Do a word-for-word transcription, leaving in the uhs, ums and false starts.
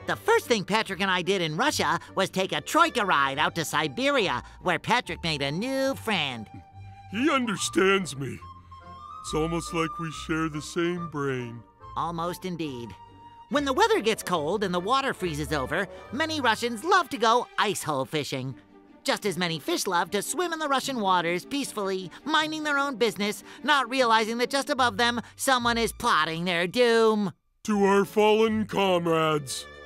The first thing Patrick and I did in Russia was take a troika ride out to Siberia, where Patrick made a new friend. He understands me. It's almost like we share the same brain. Almost indeed. When the weather gets cold and the water freezes over, many Russians love to go ice hole fishing. Just as many fish love to swim in the Russian waters peacefully, minding their own business, not realizing that just above them, someone is plotting their doom. To our fallen comrades.